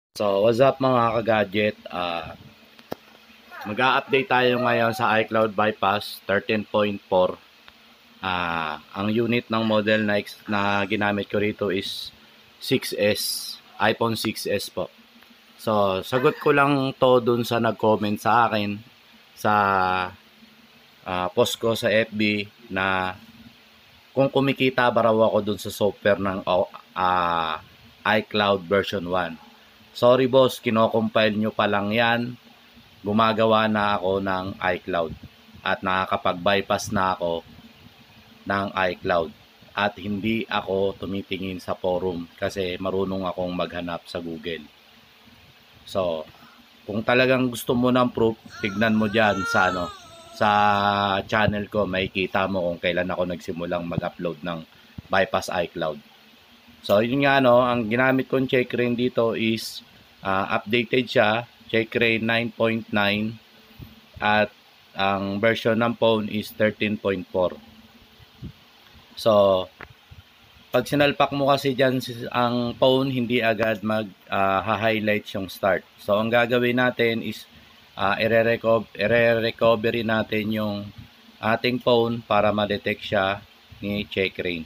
So, what's up mga ka-gadget? Mag-a-update tayo ngayon sa iCloud Bypass 13.4. Ang unit ng model na ginamit ko rito is 6S, iPhone 6S po. So, sagot ko lang to dun sa nag-comment sa akin sa post ko sa FB na kung kumikita ba raw ako dun sa software ng iCloud version 1. Sorry boss, kino-compile nyo pa lang yan. Gumagawa na ako ng iCloud at nakakapag-bypass na ako ng iCloud at hindi ako tumitingin sa forum kasi marunong akong maghanap sa Google. So, kung talagang gusto mo ng proof, tignan mo dyan sa channel ko, makikita mo kung kailan ako nagsimulang mag-upload ng bypass iCloud. So, yun nga ang ginamit kong Checkra dito is updated siya, Checkra 9.9 at ang version ng phone is 13.4. So, pag sinalpak mo kasi dyan ang phone, hindi agad mag-highlight yung start. So, ang gagawin natin is i-recovery natin yung ating phone para ma-detect siya ni Checkra.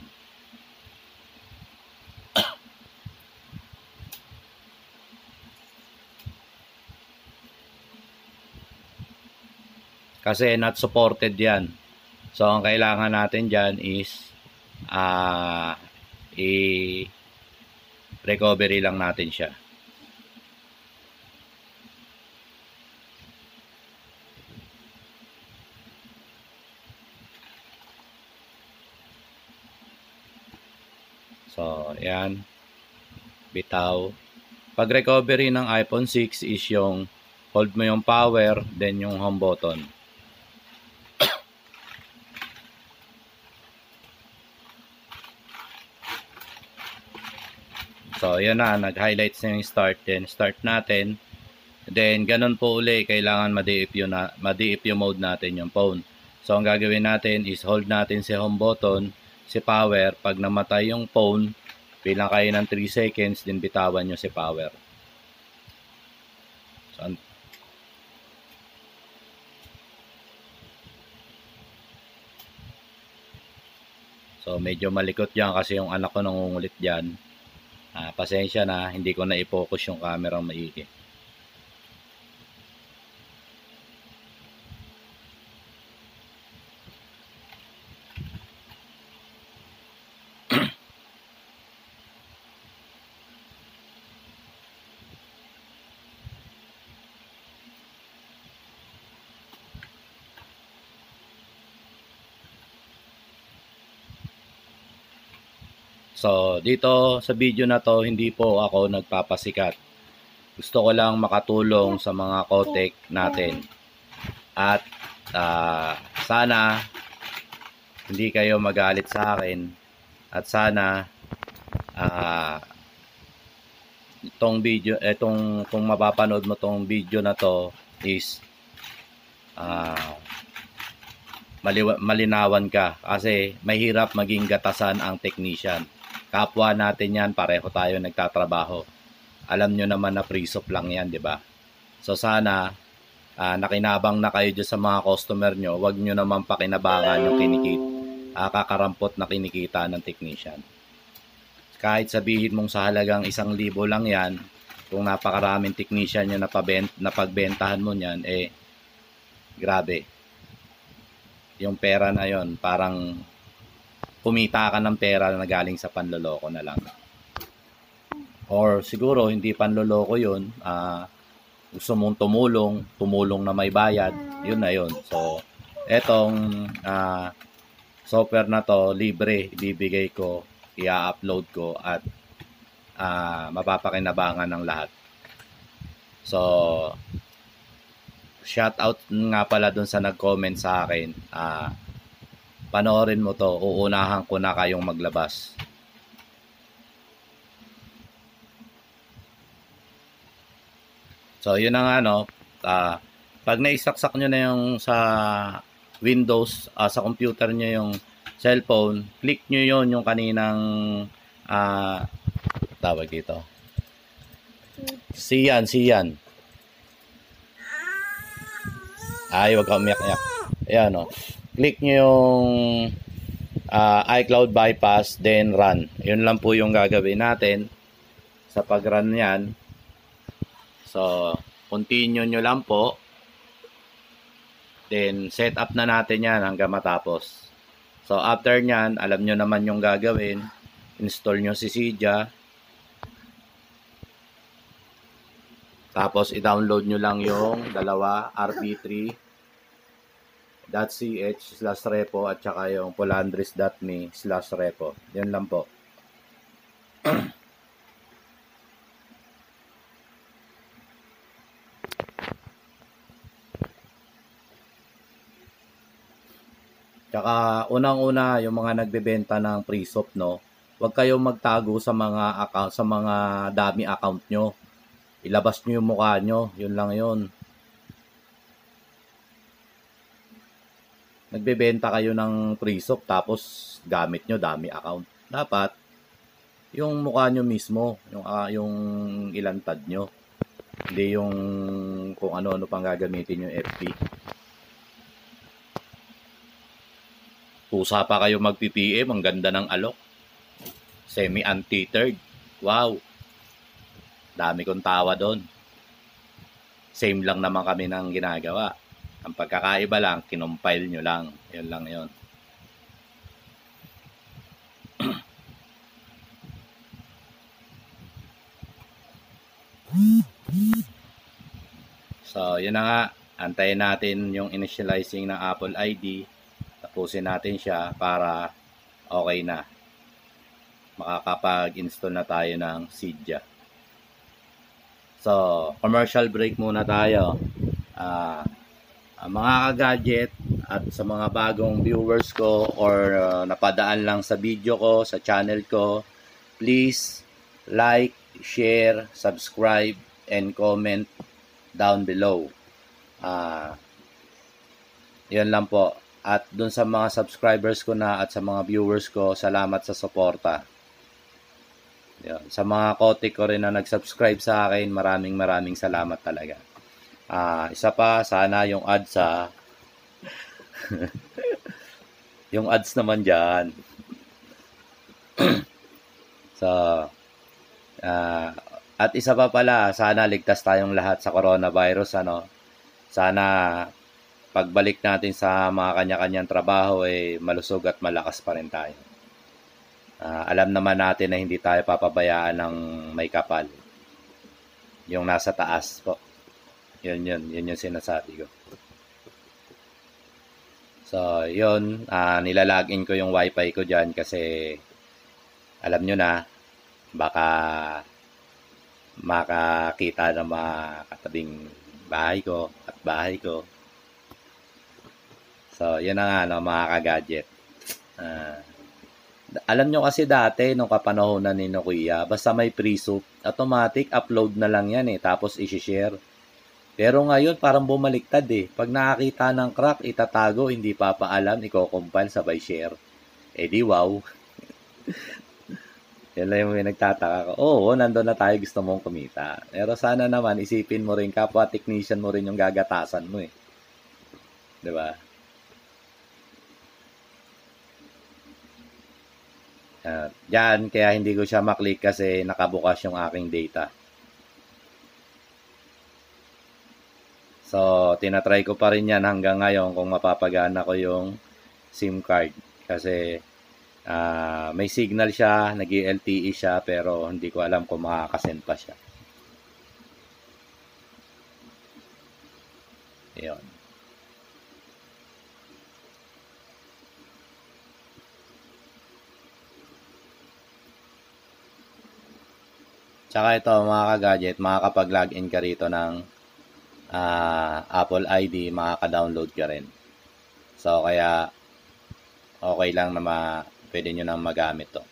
Kasi not supported yan. So, ang kailangan natin dyan is i-recovery lang natin siya. So, ayan. Bitaw. Pag recovery ng iPhone 6 is yung hold mo yung power, then yung home button. So, yan na. Nag-highlights na yung start. Then, start natin. Then, ganun po uli. Kailangan ma-DFU mode natin yung phone. So, ang gagawin natin is hold natin si home button, si power. Pag namatay yung phone, bilang kayo ng 3 seconds, din bitawan nyo si power. So, medyo malikot yan kasi yung anak ko nangungulit dyan. Pasensya na, hindi ko na i-focus yung camera maigi. So, dito sa video na to, hindi po ako nagpapasikat. Gusto ko lang makatulong sa mga kotek natin. At sana hindi kayo magalit sa akin. At sana kung mapapanood mo tong video na to is malinawan ka. Kasi mahirap maging gatasan ang technician. Kapwa natin yan, pareho tayo nagtatrabaho. Alam nyo naman na pre-sop lang yan, di ba? So sana nakinabang na kayo dyan sa mga customer nyo, wag nyo naman pakinabangan yung kakarampot na kinikita ng technician. Kahit sabihin mong sa halagang 1,000 lang yan, kung napakaraming technician nyo na pagbentahan mo yan, grabe. Yung pera na yon parang kumita ka ng pera na galing sa panloloko na lang. Or siguro hindi panloloko yun, gusto mong tumulong na may bayad, yun na yun. So, etong software na to, libre, ibibigay ko, i-upload ko at mapapakinabangan ng lahat. So, shout out nga pala dun sa nag-comment sa akin, panoorin mo to, uunahan ko na kayong maglabas. So, yun ang pag naisaksak nyo na yung sa Windows, sa computer nyo yung cellphone, click nyo yon yung kaninang tawag dito. Siyan. Ay, wag ka umiyak-iyak. Ayan, o. Click nyo yung iCloud bypass, then run. Yun lang po yung gagawin natin sa pag-run yan. So, continue nyo lang po. Then, set up na natin yan hanggang matapos. So, after nyan, alam nyo naman yung gagawin. Install nyo si Cydia. Tapos, i-download nyo lang yung dalawa, rb3.ch/repo at saka yung polandris.me/repo. Yan lang po. Tsaka unang-una yung mga nagbebenta ng pre-sop, no. Huwag kayong magtago sa mga account, sa mga dami account nyo. Ilabas nyo yung mukha nyo, yun lang yun. Nagbebenta kayo ng pre-sop tapos gamit nyo dami account. Dapat yung mukha nyo mismo, yung ilantad nyo. Hindi yung kung ano-ano pang gagamitin yung FB. Pusa pa kayo mag-PPM, ang ganda ng alok. Semi-untethered. Wow. Dami kong tawa doon. Same lang naman kami ng ginagawa. Ang pagkakaiba lang, kinumpile nyo lang. Yun lang yun. So, yun na nga. Antayin natin yung initializing ng Apple ID. Tapusin natin siya para okay na. Makakapag-install na tayo ng Cydia. So, commercial break muna tayo. Mga ka-gadget at sa mga bagong viewers ko or napadaan lang sa video ko, sa channel ko, please like, share, subscribe, and comment down below. Yan lang po. At dun sa mga subscribers ko na at sa mga viewers ko, salamat sa suporta. Yan. Sa mga kotik ko rin na nag-subscribe sa akin, maraming salamat talaga. Isa pa, sana yung ads yung ads naman dyan. So, at isa pa pala, sana ligtas tayong lahat sa coronavirus, ano. Sana pagbalik natin sa mga kanya-kanyang trabaho, malusog at malakas pa rin tayo. Alam naman natin na hindi tayo papabayaan ng may kapal. Yung nasa taas po. Yun yung sinasabi ko. So, yun, nilalagin ko yung wifi ko dyan kasi alam nyo na, baka makakita ng mga katabing bahay ko at bahay ko. So, yun na nga, no, mga ka-gadget. Alam nyo kasi dati, nung kapanahonan ni Kuya, basta may pre-soup, automatic upload na lang yan tapos isi-share. Pero ngayon, parang bumaliktad Pag nakakita ng crack, itatago, hindi papaalam, i-compile, sabay share. Di wow. Yan lang yung nagtataka ko. Oo, nandun na tayo, gusto mong kumita. Pero sana naman, isipin mo rin, kapwa technician mo rin yung gagatasan mo Diba? Diyan, kaya hindi ko siya maklik kasi nakabukas yung aking data. So, tinatry ko pa rin yan hanggang ngayon kung mapapagana ko yung SIM card. Kasi may signal siya, nag-LTE siya, pero hindi ko alam kung makakasend pa siya. Yun. Tsaka ito mga ka-gadget, makakapag-login ka rito ng Apple ID, makaka-download ka rin. So, kaya okay lang na pwede nyo nang magamit to.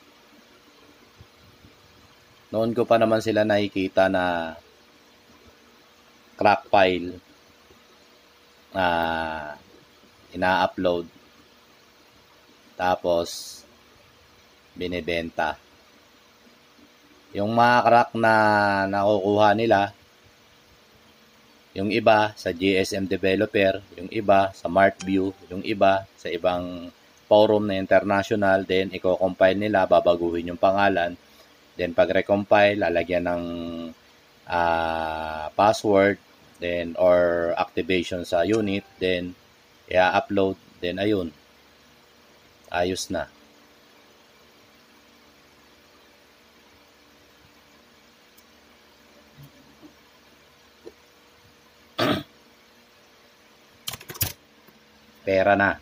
Noon ko pa naman sila nakikita na crack file ina-upload tapos binibenta. Yung mga crack na nakukuha nila, yung iba sa GSM Developer, yung iba sa MartView, yung iba sa ibang forum na international, then i-compile nila, babaguhin yung pangalan, then pag recompile, lalagyan ng password, then or activation sa unit, then i-upload, then ayun, ayos na. Pera na.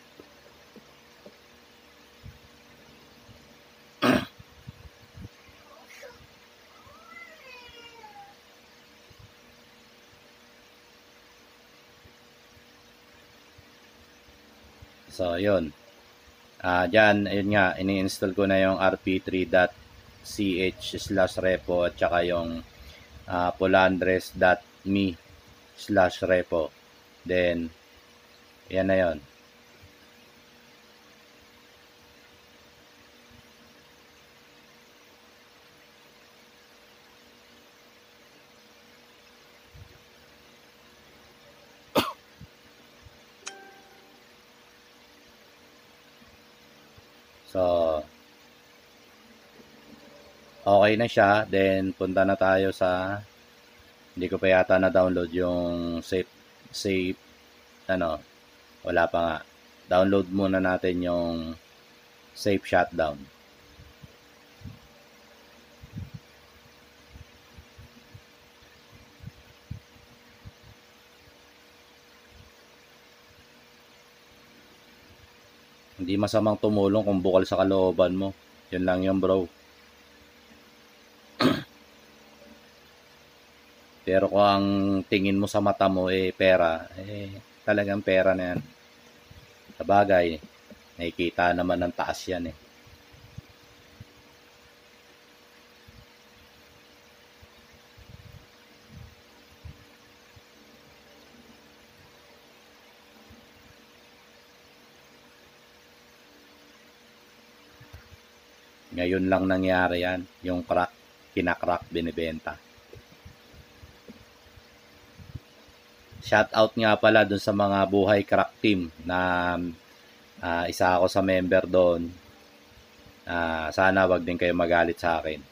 So, yun. Dyan, ayun nga, ini-install ko na yung rp3.ch/repo at saka yung polandres.me/repo. Then, yan na yun. So, okay na siya. Then, punta na tayo sa, hindi ko pa yata na-download yung safe, wala pa nga. Download muna natin yung safe shutdown. Hindi masamang tumulong kung bukal sa kalooban mo. Yun lang yun, bro. Pero kung ang tingin mo sa mata mo pera, talagang pera na yan. Sabagay, nakikita naman ng taas yan eh. Ngayon lang nangyari yan, yung crack, kinakrak, binibenta. Shout out nga pala dun sa mga buhay crack team na isa ako sa member doon. Sana wag din kayo magalit sa akin.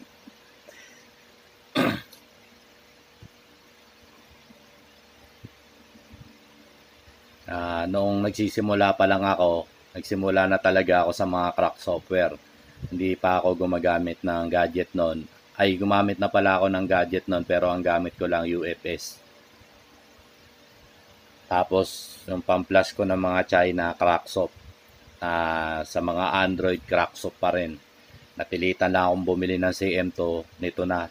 Noong nagsisimula pa lang ako, nagsimula na talaga ako sa mga crack software. Hindi pa ako gumagamit ng gadget noon. Ay, gumamit na pala ako ng gadget noon pero ang gamit ko lang UFS. Tapos, yung pang-flash ko ng mga China cracksoft. Sa mga Android cracksoft pa rin. Napilitan lang akong bumili ng CM2 nito na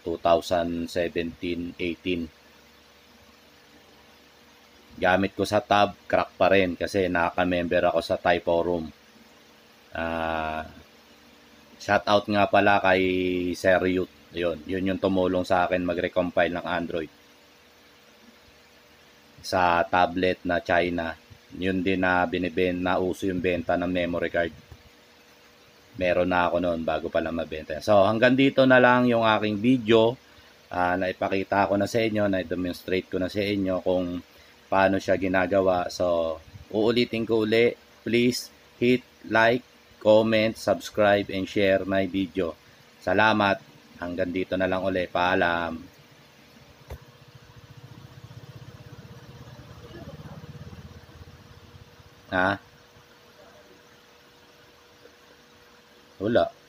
2017-18. Gamit ko sa tab, crack pa rin kasi nakaka-member ako sa Thai forum. Shout out nga pala kay Sir Youth. Yun yung tumulong sa akin mag-recompile ng Android sa tablet na China. Yun din na uso yung benta ng memory card. Meron na ako noon bago pa lang mabenta. So hanggang dito na lang yung aking video. Na ipakita ko na sa inyo, na demonstrate ko na sa inyo kung paano siya ginagawa. So uulitin ko uli, please hit like, comment, subscribe, and share my video. Salamat. Hanggang dito na lang uli. Paalam. Wala.